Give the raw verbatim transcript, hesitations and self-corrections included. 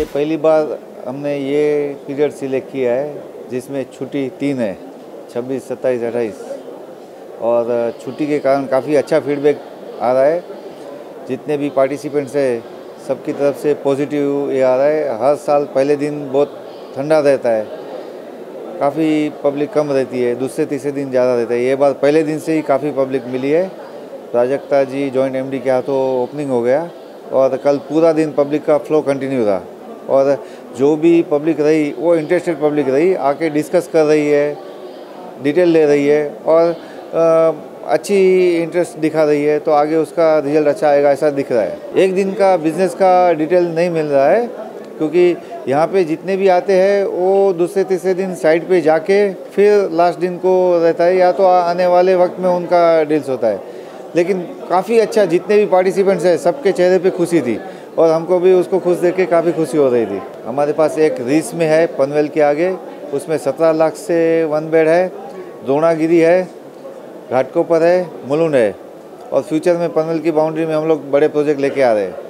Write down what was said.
पहली बार हमने ये पीरियड सिलेक्ट किया है जिसमें छुट्टी तीन है, छब्बीस, सत्ताईस, अट्ठाईस, और छुट्टी के कारण काफ़ी अच्छा फीडबैक आ रहा है। जितने भी पार्टिसिपेंट्स हैं सबकी तरफ से पॉजिटिव ये आ रहा है। हर साल पहले दिन बहुत ठंडा रहता है, काफ़ी पब्लिक कम रहती है, दूसरे तीसरे दिन ज़्यादा रहता है। ये बार पहले दिन से ही काफ़ी पब्लिक मिली है। प्राजक्ता जी जॉइंट एमडी के हाथों ओपनिंग हो गया और कल पूरा दिन पब्लिक का फ्लो कंटिन्यू रहा और जो भी पब्लिक रही वो इंटरेस्टेड पब्लिक रही, आके डिस्कस कर रही है, डिटेल ले रही है और आ, अच्छी इंटरेस्ट दिखा रही है, तो आगे उसका रिजल्ट अच्छा आएगा ऐसा दिख रहा है। एक दिन का बिजनेस का डिटेल नहीं मिल रहा है क्योंकि यहाँ पे जितने भी आते हैं वो दूसरे तीसरे दिन साइड पे जाके फिर लास्ट दिन को रहता है, या तो आने वाले वक्त में उनका डील्स होता है। लेकिन काफ़ी अच्छा, जितने भी पार्टिसिपेंट्स हैं सबके चेहरे पे खुशी थी और हमको भी उसको खुश देख के काफ़ी खुशी हो रही थी। हमारे पास एक रीस में है पनवेल के आगे, उसमें सत्रह लाख से वन बेड है, द्रोणागिरी है, घाटकोपर है, मुलुंड है, और फ्यूचर में पनवेल की बाउंड्री में हम लोग बड़े प्रोजेक्ट लेके आ रहे हैं।